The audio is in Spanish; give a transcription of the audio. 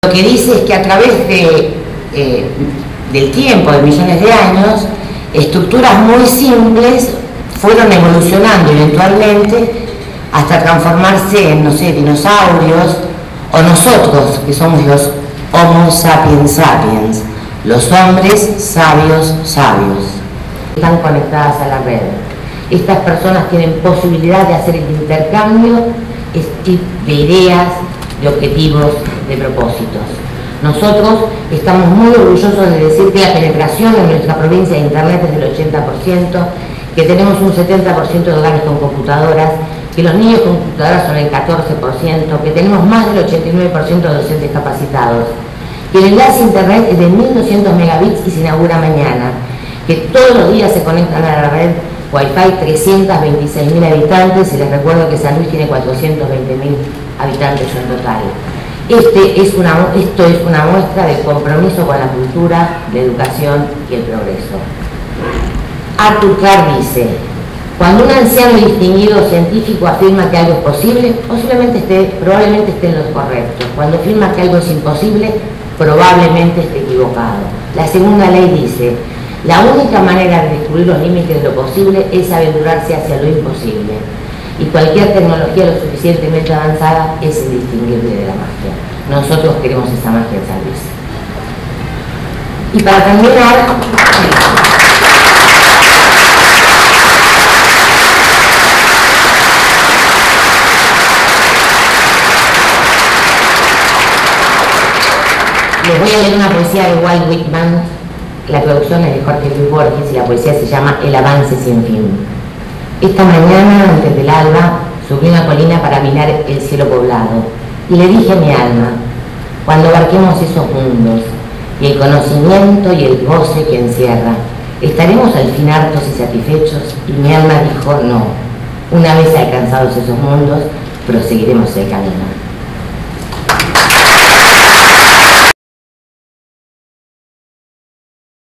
Lo que dice es que a través del tiempo, de millones de años, estructuras muy simples fueron evolucionando eventualmente hasta transformarse en, no sé, dinosaurios, o nosotros, que somos los Homo sapiens sapiens, los hombres sabios sabios. Están conectadas a la red. Estas personas tienen posibilidad de hacer el intercambio de ideas, de objetivos, de propósitos. Nosotros estamos muy orgullosos de decir que la penetración en nuestra provincia de Internet es del 80%, que tenemos un 70% de hogares con computadoras, que los niños con computadoras son el 14%, que tenemos más del 89% de docentes capacitados, que el enlace a Internet es de 1200 megabits y se inaugura mañana, que todos los días se conectan a la red Wi-Fi 326.000 habitantes, y les recuerdo que San Luis tiene 420.000 habitantes en total. Esto es una muestra del compromiso con la cultura, la educación y el progreso. Arthur Clarke dice: cuando un anciano y distinguido científico afirma que algo es posible, probablemente esté en lo correcto. Cuando afirma que algo es imposible, probablemente esté equivocado. La segunda ley dice: la única manera de descubrir los límites de lo posible es aventurarse hacia lo imposible. Y cualquier tecnología lo suficientemente avanzada es indistinguible de la magia. Nosotros queremos esa magia en San Luis. Y para terminar, les voy a leer una poesía de Walt Whitman. La traducción es de Jorge Luis Borges y la poesía se llama El avance sin fin. Esta mañana, antes del alba, subí una colina para mirar el cielo poblado y le dije a mi alma: cuando abarquemos esos mundos y el conocimiento y el goce que encierra, ¿estaremos al fin hartos y satisfechos? Y mi alma dijo: no. Una vez alcanzados esos mundos, proseguiremos el camino.